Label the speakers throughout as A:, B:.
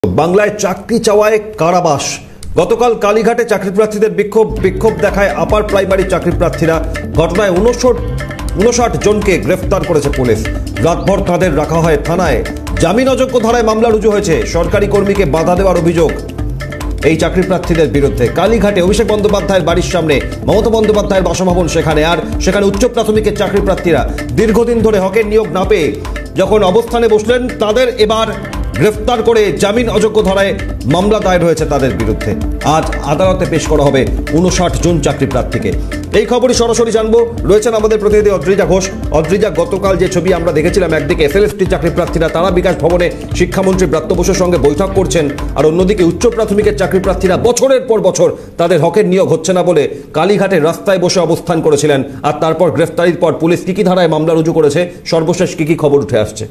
A: বাংলায় চাকরি চাওয়ায় কারাবাস। গতকাল কালীঘাটে চাকরি প্রার্থীদের বিক্ষোভ দেখায় আপার প্রাইমারি চাকরি প্রার্থীরা। ঘটনায় 59 জনকে গ্রেফতার করেছে পুলিশ। রাতভর তাদের রাখা হয় থানায়। জামিন অযোগ্য ধারায় মামলা রুজু হয়েছে। সরকারি কর্মীকে বাধা দেওয়ার অভিযোগ এই চাকরি প্রার্থীদের বিরুদ্ধে। কালীঘাটে অভিষেক বন্দ্যোপাধ্যায়ের বাড়ির সামনে মমতা বন্দ্যোপাধ্যায়ের বাসভবন সেখানে উচ্চ প্রাথমিকের চাকরি প্রার্থীরা দীর্ঘদিন ধরে হকের নিয়োগ না পেয়ে যখন অবস্থানে বসলেন, তাদের এবার গ্রেফতার করে জামিন অযোগ্য ধারায় মামলা দায়ের হয়েছে তাদের বিরুদ্ধে। আজ আদালতে পেশ করা হবে 59 জন চাকরি প্রার্থীকে। এই খবরই সরাসরি জানবো, রয়েছেন আমাদের প্রতিনিধি অদ্রিজা ঘোষ। অদ্রিজা, গতকাল যে ছবি আমরা দেখেছিলাম, একদিকে এসএলএসটি চাকরি প্রার্থীরা তারা বিকাশ ভবনে শিক্ষামন্ত্রী ব্রাত্য বসুর সঙ্গে বৈঠক করছেন, আর অন্যদিকে উচ্চ প্রাথমিকের চাকরি প্রার্থীরা বছরের পর বছর তাদের হকের নিয়োগ হচ্ছে না বলে কালীঘাটের রাস্তায় বসে অবস্থান করেছিলেন। আর তারপর গ্রেফতারির পর পুলিশ কি ধারায় মামলা রুজু করেছে, সর্বশেষ কি খবর উঠে আসছে?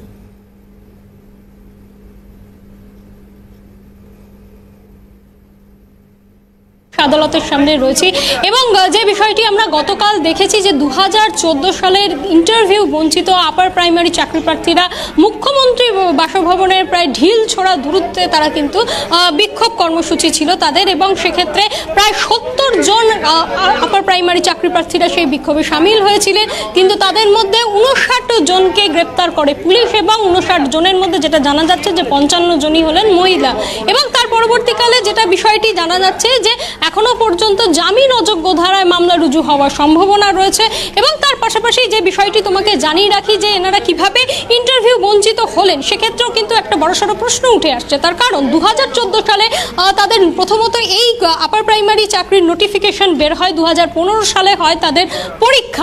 B: আদালতের সামনে রয়েছে এবং যে বিষয়টি আমরা গতকাল দেখেছি যে 2014 সালের ইন্টারভিউ বঞ্চিত আপার প্রাইমারি চাকরি প্রার্থীরা মুখ্যমন্ত্রী বাসভবনের প্রায় ঢিল ছোড়া দূরত্বে তারা কিন্তু বিক্ষোভ কর্মসূচি ছিল তাদের, এবং সেক্ষেত্রে প্রায় 70 জন আপার প্রাইমারি চাকরি প্রার্থীরা সেই বিক্ষোভে সামিল হয়েছিলেন। কিন্তু তাদের মধ্যে 59 জনকে গ্রেপ্তার করে পুলিশ, এবং 59 জনের মধ্যে যেটা জানা যাচ্ছে যে 55 জনই হলেন মহিলা। এবং তার পরবর্তীকালে যেটা বিষয়টি জানা যাচ্ছে যে এখনো পর্যন্ত জামিন অযোগ্য ধারায় মামলা রুজু হওয়ার সম্ভাবনা রয়েছে। এবং তার পাশাপাশি যে বিষয়টি তোমাকে জানিয়ে রাখি যে এনারা কিভাবে ইন্টারভিউ বঞ্চিত হলেন, সেক্ষেত্রেও কিন্তু একটা বড়সড় প্রশ্ন উঠে আসছে। তার কারণ 2014 সালে তাদের প্রথমত এই আপার প্রাইমারি চাকরির নোটিফিকেশন বের হয়, 2015 সালে হয় তাদের পরীক্ষা,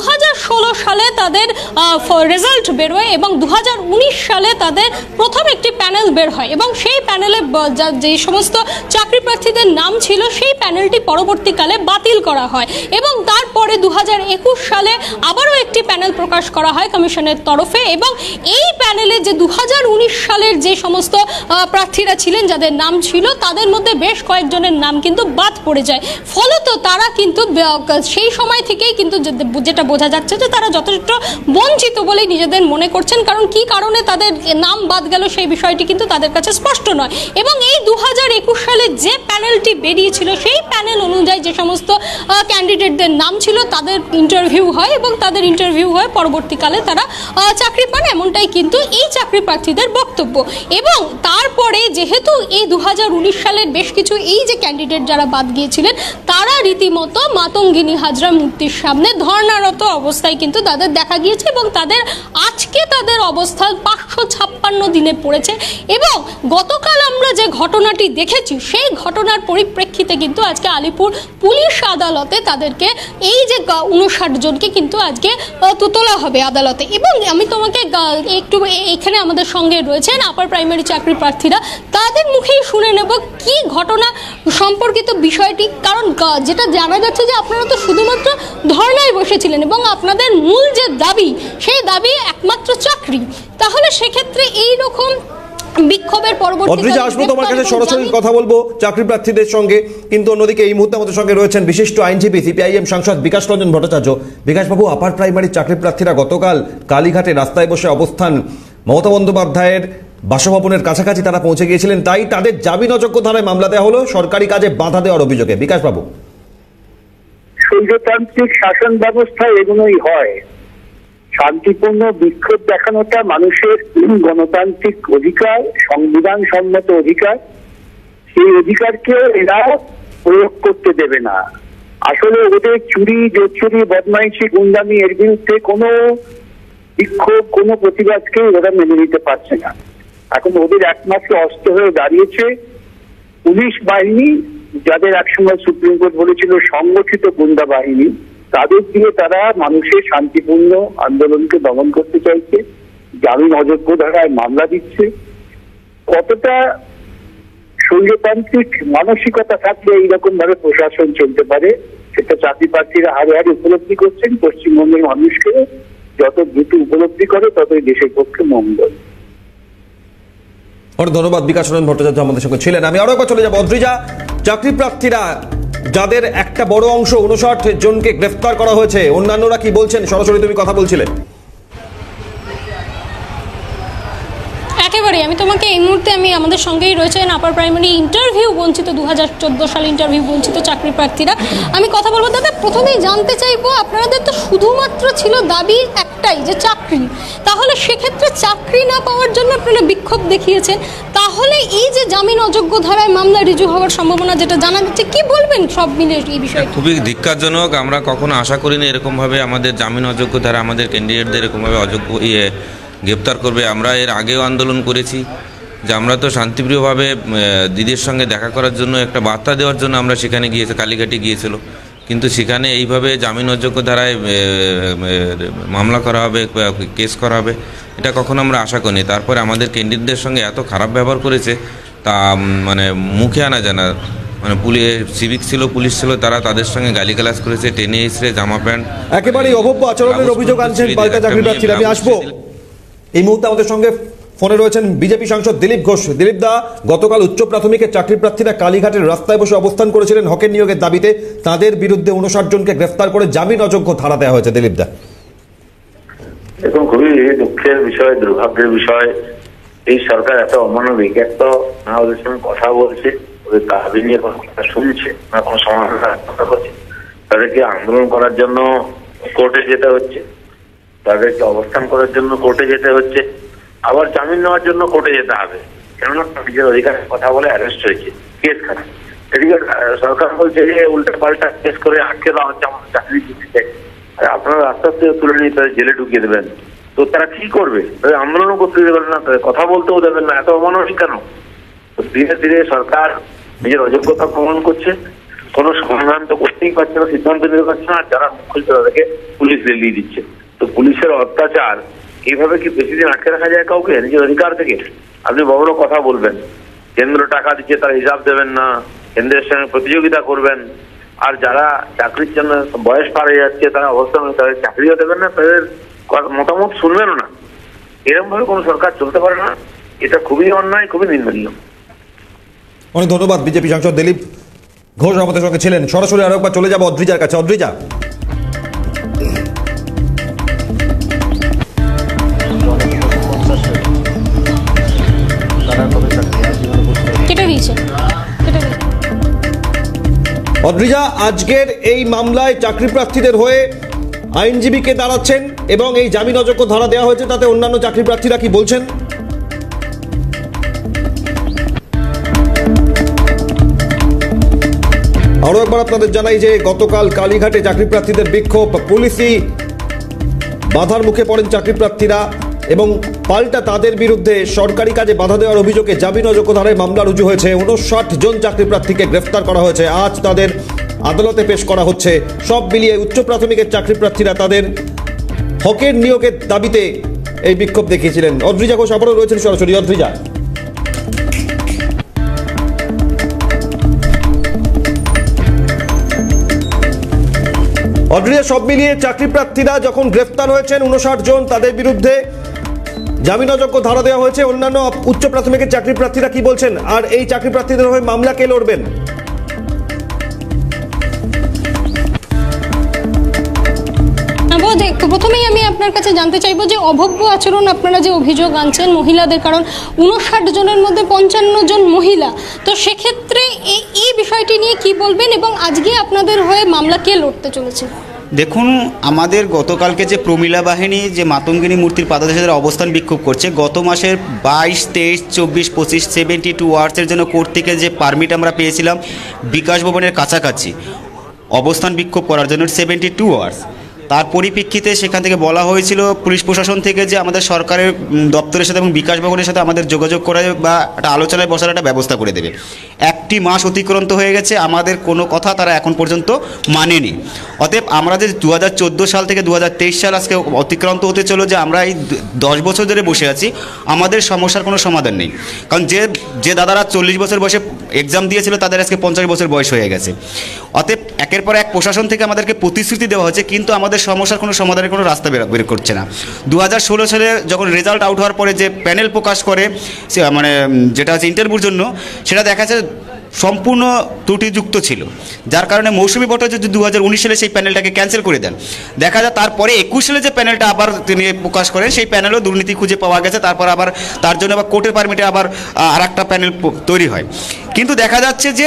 B: 2016 সালে তাদের রেজাল্ট বেরোয়, এবং 2019 সালে তাদের প্রথম একটি প্যানেল বের হয়, এবং সেই প্যানেলে যে সমস্ত চাকরি প্রার্থীদের নাম ছিল সেই প্যানেলটি পরবর্তীকালে বাতিল করা হয়। এবং তারপরে 2021 সালে আবারও একটি প্যানেল প্রকাশ করা হয় কমিশনের তরফে, এবং এই প্যানেলে যে 2019 সালের যে সমস্ত প্রার্থীরা ছিলেন যাদের নাম ছিল, তাদের মধ্যে বেশ কয়েকজনের নাম কিন্তু বাদ পড়ে যায়। ফলত তারা কিন্তু সেই সময় থেকেই কিন্তু যেটা বোঝা যাচ্ছে যে তারা যথেষ্ট বঞ্চিত বলেই নিজেদের মনে করছেন। কারণ কি কারণে তাদের নাম বাদ গেল সেই বিষয়টি কিন্তু তাদের কাছে স্পষ্ট নয়। এবং এই 2021 সালে যে প্যানেলটি বেরিয়েছিল সেই প্যানেল অনুযায়ী যে সমস্ত ক্যান্ডিডেটদের নাম ছিল তাদের ইন্টারভিউ হয়, এবং তাদের ইন্টারভিউ হয়ে পরবর্তীকালে তারা চাকরি পান, এমনটাই কিন্তু এই চাকরি প্রার্থীদের বক্তব্য। এবং তারপরে যেহেতু এই 2019 সালের বেশ কিছু এই যে ক্যান্ডিডেট যারা বাদ গিয়েছিলেন, তারা রীতিমতো মাতঙ্গিনী হাজরা মূর্তির সামনে ধর্নারত অবস্থায় কিন্তু তাদের দেখা গিয়েছে, এবং আজকে তাদের অবস্থান 556 দিনে পড়েছে। এবং গতকাল আমরা যে ঘটনাটি দেখেছি সেই ঘটনার পরিপ্রেক্ষিতে কিন্তু আজকে আলিপুর পুলিশ আদালতে তাদেরকে এই যে 59 জনকে কিন্তু আজকে তোলা হবে আদালতে। এবং আমি তোমাকে একটু এখানে আমাদের সঙ্গে রয়েছেন আপার প্রাইমারি চাকরি প্রার্থীরা, তাদের মুখেই শুনে নেব কি ঘটনা সম্পর্কিত বিষয়টি। কারণ যেটা জানা যাচ্ছে যে আপনারা তো শুধুমাত্র ধর্নায় বসেছিলেন, এবং আপনাদের মূল যে দাবি সেই দাবি একমাত্র চাকরি। তাহলে সেক্ষেত্রে এইরকম বিক্ষোভের পরবর্তীতে
A: আসবো তোমার কাছে, সরাসরি কথা বলবো চাকরি প্রার্থীদের সঙ্গে। কিন্তু অন্যদিকে এই মুহূর্তে আমাদের সঙ্গে রয়েছেন বিশিষ্ট আইনজীবী সিপিআইএম সাংসদ বিকাশ রঞ্জন ভট্টাচার্য। বিকাশবাবু, আপার প্রাইমারি চাকরি প্রার্থীরা গতকাল কালীঘাটে রাস্তায় বসে অবস্থান, মমতা বন্দ্যোপাধ্যায়ের বাসভবনের কাছাকাছি তারা পৌঁছে গিয়েছিলেন, তাই তাদের জামিন অযোগ্য ধারায় মামলা দেওয়া হলো সরকারি কাজে বাধা দেওয়ার অভিযোগে। বিকাশবাবু,
C: স্বৈরতান্ত্রিক শাসন ব্যবস্থায় এগুলোই হয়। শান্তিপূর্ণ বিক্ষোভ দেখানোটা মানুষের গণতান্ত্রিক অধিকার, সংবিধান সম্মত অধিকার। সেই অধিকারকে এরা প্রয়োগ করতে দেবে না। আসলে ওদের চুরি, জোচ্চুরি, বদমাইশি, গুন্ডামি এর বিরুদ্ধে কোনো বিক্ষোভ, কোনো প্রতিবাদকে ওরা মেনে নিতে পারছে না। এখন ওদের একমাত্র অস্ত্র হয়ে দাঁড়িয়েছে পুলিশ বাহিনী, যাদের একসময় সুপ্রিম কোর্ট বলেছিল সংগঠিত গুন্ডা বাহিনী। তাদের দিয়ে তারা মানুষের শান্তিপূর্ণ আন্দোলনকে দমন করতে চাইছে, জামিন অযোগ্য ধারায় মামলা দিচ্ছে। কতটা স্বৈরতান্ত্রিক মানসিকতা থাকলে এইরকম ভাবে প্রশাসন চলতে পারে সেটা চাকরি প্রার্থীরা হারে হারে উপলব্ধি করছেন। পশ্চিমবঙ্গের মানুষকে যত দ্রুত উপলব্ধি করে ততই দেশের পক্ষে মঙ্গল।
A: ধন্যবাদ। বিকাশ রঞ্জন ভট্টাচার্য আমাদের সঙ্গে ছিলেন। আমি আরো একবার চলে যাবো অদ্রিজা, চাকরি প্রার্থীরা যাদের একটা বড় অংশ 59 জনকে গ্রেফতার করা হয়েছে, অন্যান্যরা কি বলছেন? সরাসরি তুমি কথা বলছিলে।
B: একেবারে আমি তোমাকে এই মুহূর্তে আমাদের সঙ্গেই রয়েছেন আপার প্রাইমারি ইন্টারভিউ বঞ্চিত 2014 সালে ইন্টারভিউ বঞ্চিত চাকরি প্রার্থীরা। আমি কথা বলবো দাদা, প্রথমেই জানতে চাইবো আপনাদের তো শুধুমাত্র ছিল দাবি একটাই যে চাকরি, তাহলে সেক্ষেত্রে চাকরি না পাওয়ার জন্য আপনারা বিক্ষোভ দেখিয়েছেন, তাহলে এই যে জামিন অযোগ্য ধারায় মামলা রিজু হওয়ার সম্ভাবনা যেটা জানা যাচ্ছে, কি বলবেন সব মিলে এই বিষয়ে?
D: খুবই ধিক্কারজনক। আমরা কখনো আশা করিনি এরকমভাবে আমাদের জামিন অযোগ্য ধারা আমাদের ক্যান্ডিডেটদের এরকমভাবে অযোগ্য গ্রেপ্তার করবে। আমরা এর আগেও আন্দোলন করেছি যে আমরা তো শান্তিপ্রিয়ভাবে দিদির সঙ্গে দেখা করার জন্য একটা বার্তা দেওয়ার জন্য আমরা সেখানে গিয়েছি, কালীঘাটে গিয়েছিল, কিন্তু সেখানে এইভাবে জামিন অযোগ্য ধারায় মামলা করা হবে, কেস করা হবে, এটা কখনো আমরা আশা করিনি। তারপরে আমাদের ক্যান্ডিডেটদের সঙ্গে এত খারাপ ব্যবহার করেছে তা মানে মুখে আনা যায় না। মানে সিভিক ছিল, পুলিশ ছিল, তারা তাদের সঙ্গে গালিগালাজ করেছে, টেনে এসে জামা প্যান্ট
A: একেবারেই অভব্য আচরণের অভিযোগ আনছেন পাল্টা চাকরি প্রার্থীরা। আমি আসবো, এই মুহূর্তে আমাদের সঙ্গে ফোনে রয়েছেন বিজেপি সাংসদ দিলীপ ঘোষ। দিলীপ দা, গতকাল উচ্চ প্রাথমিকের চাকরি প্রার্থীরা কালীঘাটের রাস্তায় বসে অবস্থান করেছিলেন হকের নিয়োগের দাবিতে, তাদের বিরুদ্ধে 59 জনকে গ্রেফতার করে জামিন অযোগ্য ধারা দেওয়া হয়েছে। দিলীপ দা,
E: দেখুন, খুবই দুঃখের বিষয়, দুর্ভাগ্যের বিষয়, এই সরকার এত অমানবিক। এক তো না ওদের সঙ্গে কথা বলছে, ওদের দাবি নিয়ে কোনো কথা শুনছে না, কোনো সমাধান কথা করছে, তাদেরকে আন্দোলন করার জন্য কোর্টে যেতে হচ্ছে, তাদেরকে অবস্থান করার জন্য কোর্টে যেতে হচ্ছে, আবার জামিন নেওয়ার জন্য কোর্টে যেতে হবে, কেননা নিজের অধিকারের কথা বলে অ্যারেস্ট হয়েছে, কেস খারাপ। এদিকে সরকার বলছে যে উল্টা পাল্টা কেস করে আটকে দেওয়া হচ্ছে, আমার চাকরি দিতে। আপনারা রাস্তা থেকে তুলে নিয়ে তাদের জেলে ঢুকিয়ে দেবেন, তো তারা কি করবে? তাদের আন্দোলনও করতে দেবেন না, তাদের কথা বলতেও দেবেন না, এত অমানবিক কেন? ধীরে ধীরে সরকার নিজের অযোগ্যতা প্রমাণ করছে, কোনো সমাধান তো করতেই পারছে না, সিদ্ধান্ত নিতে পারছে না, আর যারা মুখ্য তাদেরকে পুলিশ রেলিয়ে দিচ্ছে। তো পুলিশের অত্যাচার এইভাবে কি বেশি দিন আটকে রাখা যায় কাউকে নিজের অধিকার থেকে? আপনি বড় বড় কথা বলবেন, কেন্দ্র টাকা দিচ্ছে তারা হিসাব দেবেন না, কেন্দ্রের সঙ্গে প্রতিযোগিতা করবেন, আর যারা চাকরির জন্য বয়স পার হয়ে যাচ্ছে তারা অবস্থান তাদের চাকরিও দেবেন না, তাদের মতামত শুনবেনও না। এরকম ভাবে কোনো সরকার চলতে পারে না, এটা খুবই অন্যায়, খুবই নিন্দনীয়।
A: অনেক ধন্যবাদ। বিজেপি সাংসদ দিলীপ ঘোষ আমাদের সঙ্গে ছিলেন। সরাসরি আরো একবার চলে যাবো অদ্রিজার কাছে। অদ্রিজা, অদ্রিজা, আজকের এই মামলায় চাকরি প্রার্থীদের হয়ে আইনজীবী কে দাঁড়াচ্ছেন এবং এই জামিন অযোগ্য ধারা দেওয়া হয়েছে, তাতে অন্যান্য চাকরি প্রার্থীরা কি বলছেন? আরো একবার আপনাদের জানাই যে গতকাল কালীঘাটে চাকরি প্রার্থীদের বিক্ষোভ, পুলিশি বাধার মুখে পড়েন চাকরি প্রার্থীরা এবং পাল্টা তাদের বিরুদ্ধে সরকারি কাজে বাধা দেওয়ার অভিযোগে জামিন অযোগ্য ধারায় মামলা রুজু হয়েছে। 59 জন চাকরি প্রার্থীকে গ্রেফতার করা হয়েছে, আজ তাদের আদালতে পেশ করা হচ্ছে। সব মিলিয়ে উচ্চ প্রাথমিকের চাকরি প্রার্থীরা তাদের হকের নিয়োগের দাবিতে এই বিক্ষোভ দেখিয়েছিলেন। অদ্রিজা ঘোষ আবারও রয়েছেন সরাসরি। অদ্রিজা, সব মিলিয়ে চাকরি প্রার্থীরা যখন গ্রেফতার হয়েছেন 59 জন, তাদের বিরুদ্ধে জামিন অযোগ্য ধারা দেওয়া হয়েছে। অন্যান্য উচ্চ প্রাথমিকের চাকরি প্রার্থীরা কি বলছেন, আর এই চাকরি প্রার্থীদের হয়ে মামলা কে লড়বেন?
B: প্রথমেই আমি আপনার কাছে জানতে চাইবো যে অভব্য আচরণ আপনারা যে অভিযোগ আনছেন মহিলাদের, কারণ 59 জনের মধ্যে 55 জন মহিলা, তো সেক্ষেত্রে এই বিষয়টি নিয়ে কি বলবেন এবং আজকে আপনাদের হয়ে মামলা কে লড়তে চলেছে?
F: দেখুন, আমাদের গতকালকে যে প্রমীলা বাহিনী যে মাতঙ্গিনী মূর্তির পাদদেশে অবস্থান বিক্ষোভ করছে, গত মাসের 22, 23, 24, 25, 72 আওয়ার্সের জন্য কোর্ট থেকে যে পারমিট আমরা পেয়েছিলাম বিকাশ ভবনের কাছাকাছি অবস্থান বিক্ষোভ করার জন্য 72 আওয়ার্স, তার পরিপ্রেক্ষিতে সেখান থেকে বলা হয়েছিল পুলিশ প্রশাসন থেকে যে আমাদের সরকারের দপ্তরের সাথে এবং বিকাশ ভবনের সাথে আমাদের যোগাযোগ করে বা একটা আলোচনায় বসার একটা ব্যবস্থা করে দেবে। 1 মাস অতিক্রান্ত হয়ে গেছে, আমাদের কোনো কথা তারা এখন পর্যন্ত মানেনি। অতএব আমরা যে 2014 সাল থেকে 2023 সাল আজকে অতিক্রান্ত হতে চলো, যে আমরা এই 10 বছর ধরে বসে আছি, আমাদের সমস্যার কোনো সমাধান নেই। কারণ যে দাদারা 40 বছর বয়সে এক্সাম দিয়েছিল তাদের আজকে 50 বছর বয়স হয়ে গেছে। অতএব একের পর এক প্রশাসন থেকে আমাদেরকে প্রতিশ্রুতি দেওয়া হচ্ছে, কিন্তু আমাদের সমস্যার কোনো সমাধানের কোনো রাস্তা বের করছে না। 2016 সালে যখন রেজাল্ট আউট হওয়ার পরে যে প্যানেল প্রকাশ করে মানে যেটা হচ্ছে ইন্টারভিউর জন্য, সেটা দেখা যাচ্ছে সম্পূর্ণ ত্রুটিযুক্ত ছিল, যার কারণে মৌসুমী ভট্টাচার্য 2019 সালে সেই প্যানেলটাকে ক্যান্সেল করে দেন। দেখা যায় তারপরে 21 সালে যে প্যানেলটা আবার তিনি প্রকাশ করেন, সেই প্যানেলও দুর্নীতি খুঁজে পাওয়া গেছে। তারপর আবার তার জন্য আবার কোর্টের পারমিটে আবার আর একটা প্যানেল তৈরি হয়। কিন্তু দেখা যাচ্ছে যে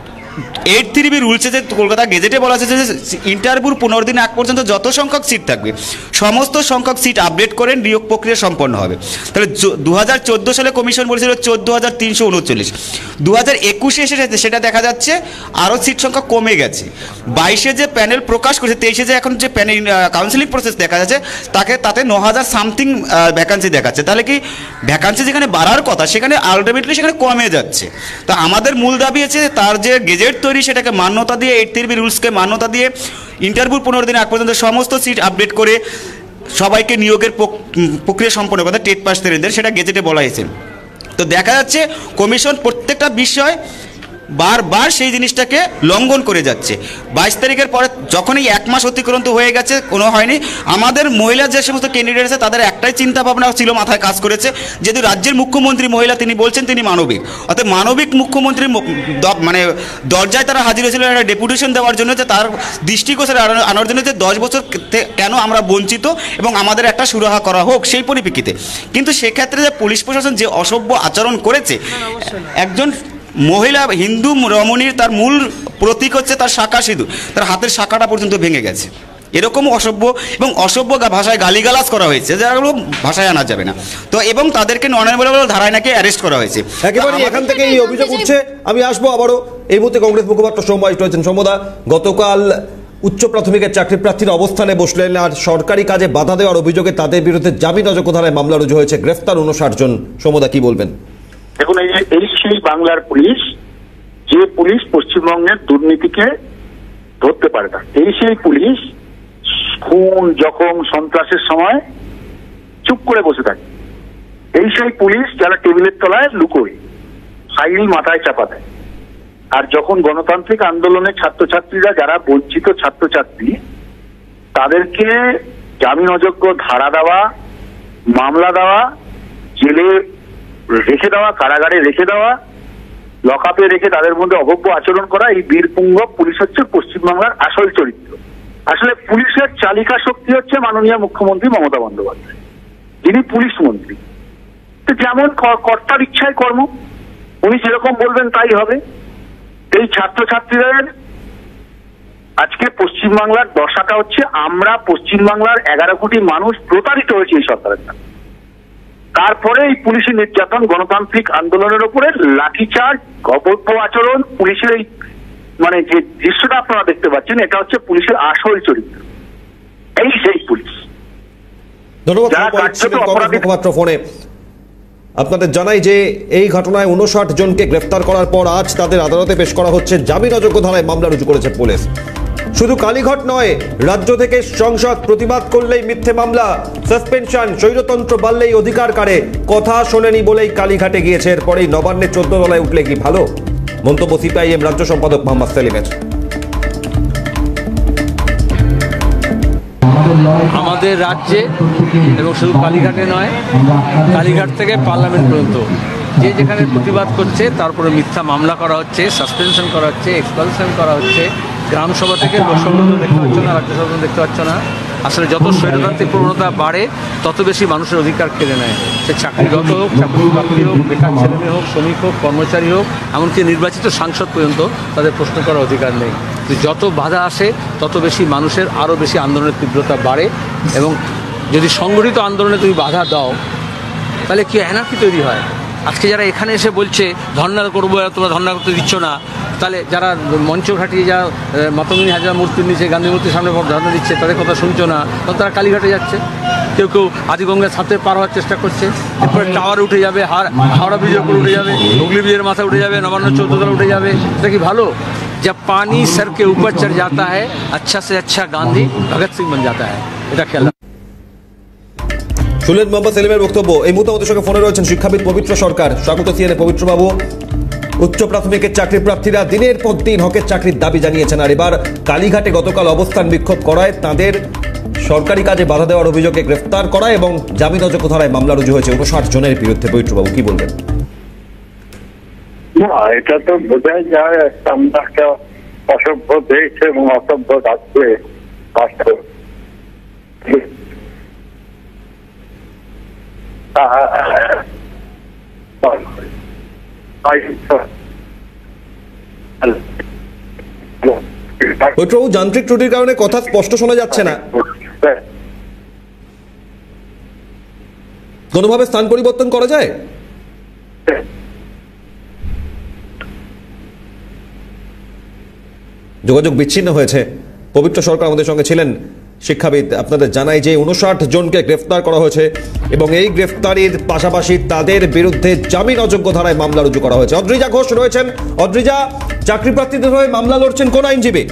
F: 8(3)B রুলসে যে কলকাতা গেজেটে বলা আছে যে ইন্টারভিউর 15 দিন আগ পর্যন্ত যত সংখ্যক সিট থাকবে সমস্ত সংখ্যক সিট আপডেট করেন নিয়োগ প্রক্রিয়া সম্পন্ন হবে। তাহলে 2014 সালে কমিশন বলেছিল 14,339, 2021 এসে সেটা দেখা যাচ্ছে আরও সিট সংখ্যা কমে গেছে। 22-এ যে প্যানেল প্রকাশ করেছে, 23-এ যে এখন যে প্যানেল কাউন্সিলিং প্রসেস দেখা যাচ্ছে তাতে 9,000 সামথিং ভ্যাকান্সি দেখাচ্ছে। তাহলে কি ভ্যাকান্সি যেখানে বাড়ার কথা সেখানে আলটিমেটলি সেখানে কমে যাচ্ছে। তো আমাদের মূল দাবি আছে তার যে গেজেট তৈরি সেটাকে মান্যতা দিয়ে 8(3)B রুলসকে মান্যতা দিয়ে ইন্টারভিউ 15 দিন আগ পর্যন্ত সমস্ত সিট আপডেট করে সবাইকে নিয়োগের প্রক্রিয়া সম্পন্ন করতে টেট পাসদের সেটা গেজেটে বলা হয়েছে। তো দেখা যাচ্ছে কমিশন প্রত্যেকটা বিষয় বারবার সেই জিনিসটাকে লঙ্ঘন করে যাচ্ছে। 22 তারিখের পরে যখন এই 1 মাস অতিক্রান্ত হয়ে গেছে কোনো হয়নি। আমাদের মহিলা যে সমস্ত ক্যান্ডিডেট আছে তাদের একটাই চিন্তা ভাবনা ছিল, মাথায় কাজ করেছে, যেহেতু রাজ্যের মুখ্যমন্ত্রী মহিলা, তিনি বলছেন তিনি মানবিক, অর্থাৎ মানবিক মুখ্যমন্ত্রীর মানে দরজায় তারা হাজির হয়েছিল একটা ডেপুটেশন দেওয়ার জন্য, যে তার দৃষ্টিগোচরে আনার জন্য যে 10 বছর কেন আমরা বঞ্চিত এবং আমাদের একটা সুরাহা করা হোক সেই পরিপ্রেক্ষিতে। কিন্তু সেক্ষেত্রে যে পুলিশ প্রশাসন যে অসভ্য আচরণ করেছে, একজন মহিলা হিন্দু রমণীর তার মূল প্রতীক হচ্ছে তার শাঁখা সিঁদুর, তার হাতের শাঁখাটা পর্যন্ত ভেঙে গেছে। এরকম অসভ্য এবং অসভ্য ভাষায় গালিগালাজ করা হয়েছে, যাগুলো ভাষায় আনা যাবে না। তো এবং তাদেরকে নন-অ্যারেস্টেবল ধারায় নাকি অ্যারেস্ট করা হয়েছে।
A: একেবারে এখান থেকে এই অভিযোগ উঠছে। আমি আসবো আবারও। এই মুহূর্তে কংগ্রেস মুখপাত্র সৌম্য রয়েছেন। সৌম্যদা, গতকাল উচ্চ প্রাথমিকের চাকরি প্রার্থীরা অবস্থানে বসলেন আর সরকারি কাজে বাধা দেওয়ার অভিযোগে তাদের বিরুদ্ধে জামিন অযোগ্য ধারায় মামলা রুজু হয়েছে, গ্রেফতার 59 জন। সৌম্যদা, কি বলবেন?
C: দেখুন, এই সেই বাংলার পুলিশ যে পুলিশ পশ্চিমবঙ্গের দুর্নীতিকে ধরতে পারে না। এই সেই পুলিশ খুন জখম সন্ত্রাসের সময় চুপ করে বসে থাকে। এই সেই পুলিশ যারা টেবিলের তলায় লুকোয়, ফাইল মাথায় চাপা দেয়। আর যখন গণতান্ত্রিক আন্দোলনের ছাত্রছাত্রীরা যারা বঞ্চিত ছাত্রছাত্রী, তাদেরকে জামিন অযোগ্য ধারা দেওয়া, মামলা দেওয়া, জেলে রেখে দেওয়া, কারাগারে রেখে দেওয়া, লকআপে রেখে তাদের মধ্যে অভব্য আচরণ করা, এই বীরপুঙ্গব পুলিশ হচ্ছে পশ্চিমবাংলার আসল চরিত্র। আসলে পুলিশের চালিকা শক্তি হচ্ছে মাননীয় মুখ্যমন্ত্রী মমতা বন্দ্যোপাধ্যায়, যিনি পুলিশ মন্ত্রী। তো যেমন কর্তার ইচ্ছায় কর্ম, উনি যেরকম বলবেন তাই হবে। এই ছাত্রছাত্রীদের আজকে পশ্চিমবাংলার দশাটা হচ্ছে, আমরা পশ্চিমবাংলার 11 কোটি মানুষ প্রতারিত হয়েছে এই সরকারের দ্বারা। তারপরে এই পুলিশি নির্যাতন, গণতান্ত্রিক আন্দোলনের উপরে লাঠিচার্জ, অভব্য আচরণ, পুলিশের এই মানে যে দৃশ্যটা আপনারা দেখতে পাচ্ছেন, এটা হচ্ছে পুলিশের আসল চরিত্র। এই সেই পুলিশ।
A: ধন্যবাদ ফোনে। আপনাদের জানাই যে এই ঘটনায় 59 জনকে গ্রেফতার করার পর আজ তাদের আদালতে পেশ করা হচ্ছে। জামিন অযোগ্য ধারায় মামলা রুজু করেছে পুলিশ। শুধু কালীঘাট নয়, রাজ্য থেকে সংসদ প্রতিবাদ করলেই মিথ্যে মামলা, সাসপেনশন, স্বৈরতন্ত্র বাড়লেই অধিকার কাড়ে, কথা শোনেনি বলেই কালীঘাটে গিয়েছে। এরপরেই নবান্নের 14 তলায় উঠলে কি ভালো? মন্তব্য সিপিআইএম রাজ্য সম্পাদক মোহাম্মদ সেলিমের।
G: আমাদের রাজ্যে এবং শুধু কালীঘাটে নয়, কালীঘাট থেকে পার্লামেন্ট পর্যন্ত যে যেখানে প্রতিবাদ করছে তারপরে মিথ্যা মামলা করা হচ্ছে, সাসপেনশন করা হচ্ছে, এক্সপালশন করা হচ্ছে। গ্রাম সভা থেকে লোকসভা দেখতে পাচ্ছ না, রাজ্যসভা দেখতে পাচ্ছ না। আসলে যত স্বৈরতান্ত্রিক প্রবণতা বাড়ে তত বেশি মানুষের অধিকার কেড়ে নেয়। সে চাকরিগত হোক, চাকরি প্রাপ্তি হোক, বেকার ছেলেমেয়ে হোক, শ্রমিক হোক, কর্মচারী হোক, এমনকি নির্বাচিত সাংসদ পর্যন্ত তাদের প্রশ্ন করার অধিকার নেই। যত বাধা আসে তত বেশি মানুষের আরও বেশি আন্দোলনের তীব্রতা বাড়ে। এবং যদি সংগঠিত আন্দোলনে তুমি বাধা দাও তাহলে কি অ্যানার্কি তৈরি হয়। আজকে যারা এখানে এসে বলছে ধর্ণা করবো, তোমরা ধর্ণা করতে দিচ্ছ না, তাহলে যারা মঞ্চ খাটিয়ে যারা মাতঙ্গিনী হাজরা মূর্তির নিচে, গান্ধী মূর্তির সামনে ধর্ণা দিচ্ছে, তাদের কথা শুনছো না, তখন তারা কালীঘাটে যাচ্ছে। কেউ কেউ আদিগঙ্গার ছাত্রে পার হওয়ার চেষ্টা করছে, এরপরে টাওয়ারে উঠে যাবে, হাওড়া ব্রিজের উপর উঠে যাবে, হুগলি ব্রিজের মাথায় উঠে যাবে, নবান্ন 14 তলা উঠে যাবে। এটা কি ভালো? जब पानी सर के ऊपर चढ़ जाता है, अच्छा से अच्छा गांधी भगत सिंह बन जाता है। এটা খেলা।
A: শুনলেন মোহাম্মদ সেলিমের বক্তব্য। এই মুহূর্তে আমাদের সঙ্গে ফোনে রয়েছেন শিক্ষাবিদ পবিত্র সরকার। স্বাগত সিএনএ পবিত্রবাবু। উচ্চ প্রাথমিকের চাকরি প্রার্থীরা দিনের পর দিন হকের চাকরির দাবি জানিয়েছেন, আর এবার কালীঘাটে গতকাল অবস্থান বিক্ষোভ করায় তাদের সরকারি কাজে বাধা দেওয়ার অভিযোগে গ্রেফতার করা এবং জামিন অযোগ্য ধারায় মামলা রুজু হয়েছে 59 জনের বিরুদ্ধে। পবিত্রবাবু, কি বলবেন?
C: না, এটা তো বোঝাই যায় আমরা একটা অসভ্য দেশ এবং অসভ্য রাজ্যে বাস করি।
A: পবিত্রবাবু, যান্ত্রিক ত্রুটির কারণে কথা স্পষ্ট শোনা যাচ্ছে না, কোনোভাবে স্থান পরিবর্তন করা যায়? যোগাযোগ বিচ্ছিন্ন হয়েছে। পবিত্র সরকার আমাদের সঙ্গে ছিলেন, শিক্ষাবিদ। আপনাদের জানাই যে 59 জনকে গ্রেফতার করা হয়েছে এবং এই গ্রেফতারির পাশাপাশি তাদের বিরুদ্ধে জামিন অযোগ্য ধারায় মামলা রুজু করা হয়েছে। অদ্রিজা ঘোষ রয়েছেন। অদ্রিজা, চাকরি প্রার্থীদের হয়ে মামলা লড়ছেন কোন আইনজীবী?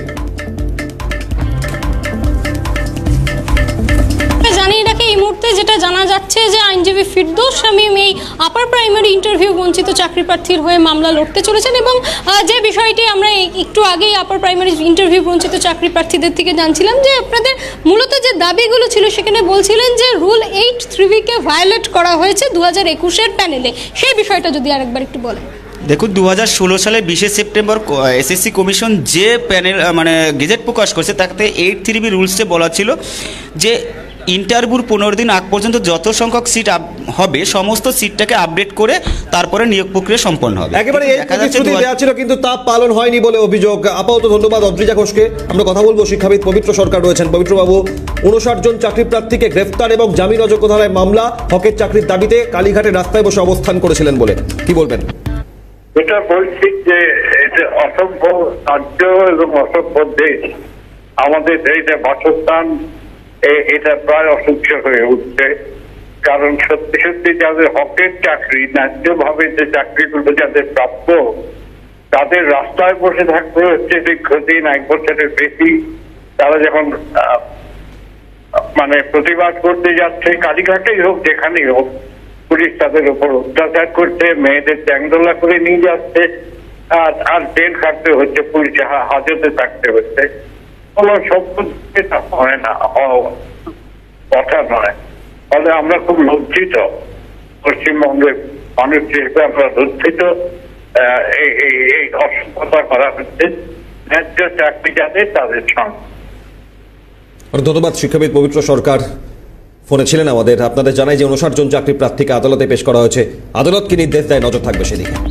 B: জানিয়ে রাখি, এই মুহূর্তে যেটা জানা যাচ্ছে যে আইনজীবী ফিরদৌস শামীম এই আপার প্রাইমারি ইন্টারভিউ বঞ্চিত চাকরি প্রার্থীর হয়ে মামলা লড়তে চলেছেন এবং যে বিষয়টি আমরা একটু আগেই আপার প্রাইমারি ইন্টারভিউ বঞ্চিত চাকরি প্রার্থীদের থেকে জানছিলাম যে আপনাদের মূলত যে দাবিগুলো ছিল সেখানে বলছিলেন যে রুল 8(3)কে ভায়োলেট করা হয়েছে 2021-এর প্যানেলে। সেই বিষয়টা যদি আরেকবার একটু বলেন।
F: দেখুন, 2016 সালে 20 সেপ্টেম্বর এসএসসি কমিশন যে প্যানেল গেজেট প্রকাশ করছে তাতে 8(3)B রুলসে বলা ছিল যে ইন্টারভিউর 15 দিন আগ পর্যন্ত যত সংখ্যক সিট হবে সমস্ত সিটটাকে আপডেট করে তারপরে নিয়োগ প্রক্রিয়া সম্পন্ন হবে।
A: একেবারে এই প্রতিশ্রুতি দেওয়া ছিল কিন্তু তা পালন হয়নি বলে অভিযোগ। আপাতত ধন্যবাদ অদ্রিজা ঘোষকে। আমরা কথা বলবো শিক্ষাবিদ পবিত্র সরকার রয়েছেন। পবিত্রবাবু, 59 জন চাকরি প্রার্থীকে গ্রেফতার এবং জামিন অযোগ্য ধারায় মামলা, হকের চাকরির দাবিতে কালীঘাটে রাস্তায় বসে অবস্থান করেছিলেন বলে কি বলবেন?
C: এটা বলছি যে এটা অসভ্য রাজ্য এবং অসভ্য দেশ, আমাদের এইটা বাসস্থান এটা প্রায় অসহ্য হয়ে উঠছে। কারণ সত্যি সত্যি যাদের হকের চাকরি, ন্যায্যভাবে যে চাকরিগুলো যাদের প্রাপ্য, তাদের রাস্তায় বসে থাকতে হচ্ছে দীর্ঘদিন, 1 বছরের বেশি। তারা যখন মানে প্রতিবাদ করতে যাচ্ছে, কালীঘাটেই হোক যেখানেই হোক, পুলিশ তাদের উপর অত্যাচার করছে, মেয়েদের ট্যাংদোলা করে নিয়ে যাচ্ছে, আর জেল খাটতে হচ্ছে, পুলিশে হাজতে থাকতে হচ্ছে। কোনো সভ্যতা হয় না, কথা নয়। ফলে আমরা খুব লজ্জিত, পশ্চিমবঙ্গের মানুষ হিসেবে আমরা লজ্জিত। এই অসভ্যতা করা হচ্ছে ন্যায্য চাকরি যাদের তাদের সঙ্গে।
A: ধন্যবাদ শিক্ষাবিদ পবিত্র সরকার, ফোনে ছিলেন আমাদের। আপনাদের জানাই যে 59 জন চাকরি প্রার্থীকে আদালতে পেশ করা হয়েছে। আদালত কি নির্দেশ দেয়, নজর থাকবে সেদিকে।